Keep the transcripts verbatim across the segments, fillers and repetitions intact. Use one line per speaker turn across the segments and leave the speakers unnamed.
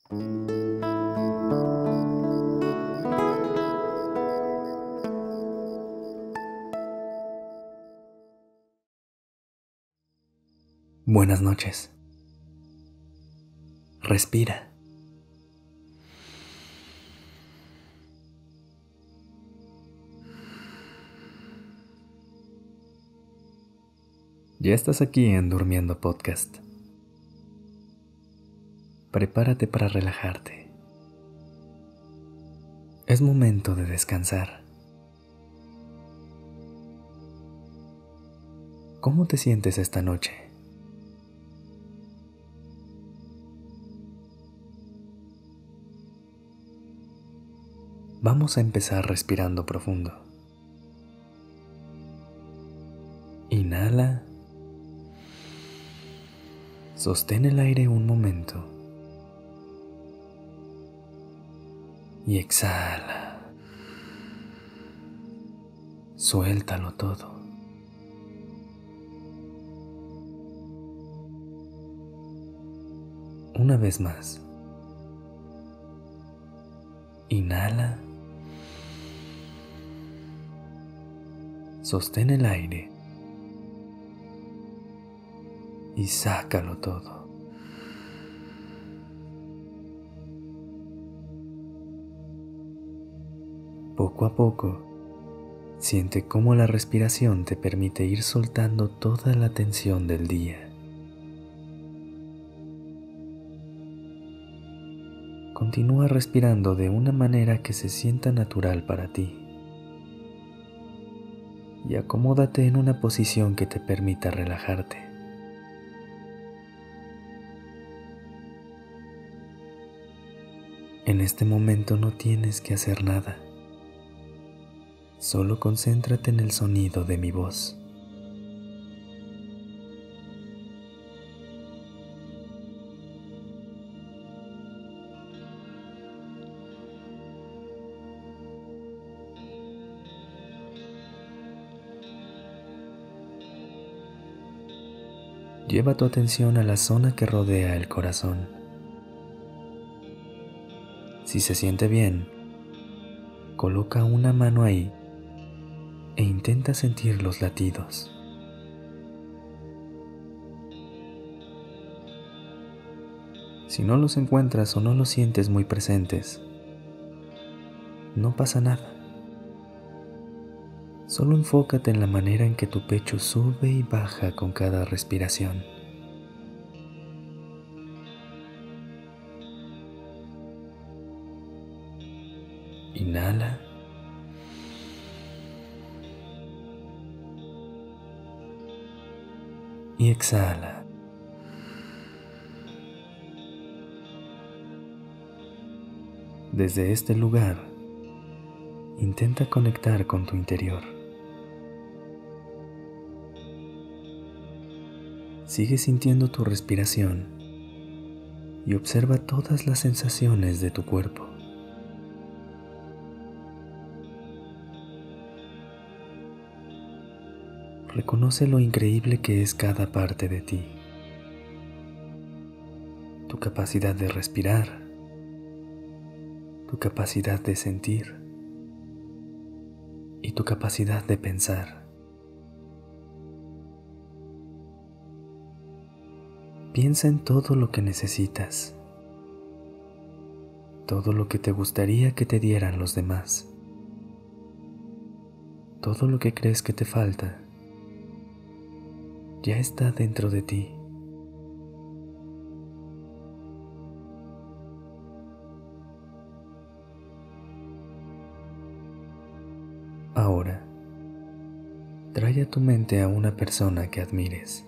Buenas noches. Respira. Ya estás aquí en Durmiendo Podcast. Prepárate para relajarte. Es momento de descansar. ¿Cómo te sientes esta noche? Vamos a empezar respirando profundo. Inhala. Sostén el aire un momento. Y exhala. Suéltalo todo. Una vez más. Inhala. Sostén el aire. Y sácalo todo. Poco a poco, siente cómo la respiración te permite ir soltando toda la tensión del día. Continúa respirando de una manera que se sienta natural para ti. Y acomódate en una posición que te permita relajarte. En este momento no tienes que hacer nada. Solo concéntrate en el sonido de mi voz. Lleva tu atención a la zona que rodea el corazón. Si se siente bien, coloca una mano ahí e intenta sentir los latidos. Si no los encuentras o no los sientes muy presentes, no pasa nada. Solo enfócate en la manera en que tu pecho sube y baja con cada respiración. Inhala. Y exhala. Desde este lugar, intenta conectar con tu interior. Sigue sintiendo tu respiración y observa todas las sensaciones de tu cuerpo. Reconoce lo increíble que es cada parte de ti. Tu capacidad de respirar, tu capacidad de sentir y tu capacidad de pensar. Piensa en todo lo que necesitas, todo lo que te gustaría que te dieran los demás, todo lo que crees que te falta, ya está dentro de ti. Ahora, trae a tu mente a una persona que admires.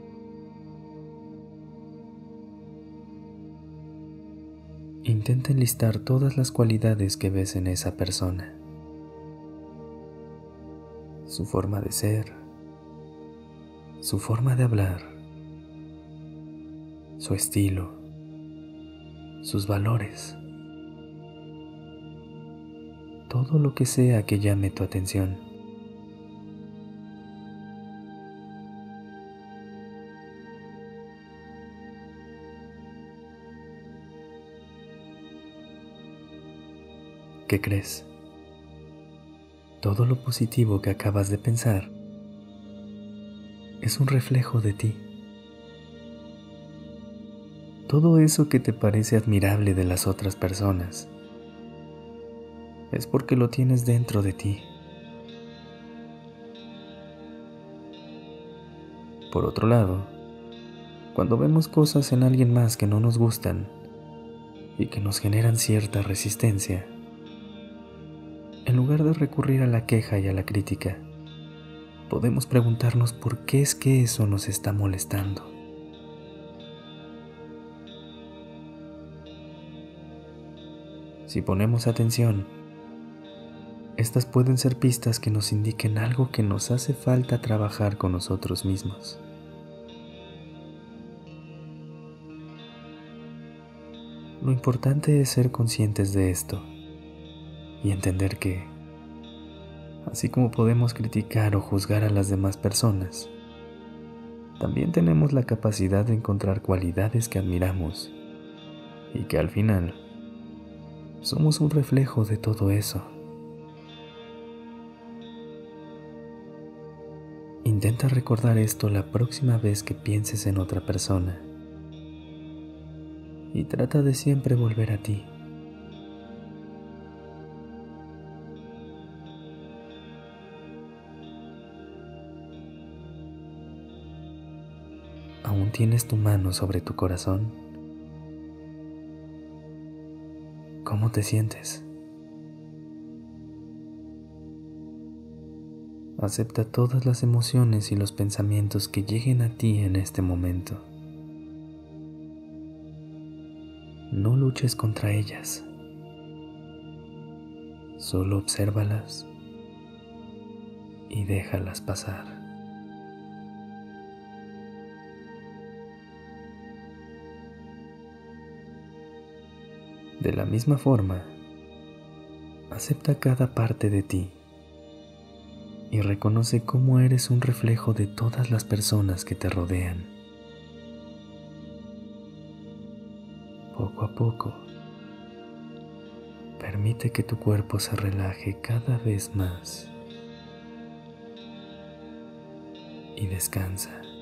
Intenta enlistar todas las cualidades que ves en esa persona. Su forma de ser, su forma de hablar, su estilo, sus valores, todo lo que sea que llame tu atención. ¿Qué crees? Todo lo positivo que acabas de pensar es un reflejo de ti. Todo eso que te parece admirable de las otras personas es porque lo tienes dentro de ti. Por otro lado, cuando vemos cosas en alguien más que no nos gustan y que nos generan cierta resistencia, en lugar de recurrir a la queja y a la crítica, podemos preguntarnos por qué es que eso nos está molestando. Si ponemos atención, estas pueden ser pistas que nos indiquen algo que nos hace falta trabajar con nosotros mismos. Lo importante es ser conscientes de esto y entender que, así como podemos criticar o juzgar a las demás personas, también tenemos la capacidad de encontrar cualidades que admiramos y que al final somos un reflejo de todo eso. Intenta recordar esto la próxima vez que pienses en otra persona y trata de siempre volver a ti. ¿Aún tienes tu mano sobre tu corazón? ¿Cómo te sientes? Acepta todas las emociones y los pensamientos que lleguen a ti en este momento. No luches contra ellas. Solo obsérvalas y déjalas pasar. De la misma forma, acepta cada parte de ti y reconoce cómo eres un reflejo de todas las personas que te rodean. Poco a poco, permite que tu cuerpo se relaje cada vez más y descansa.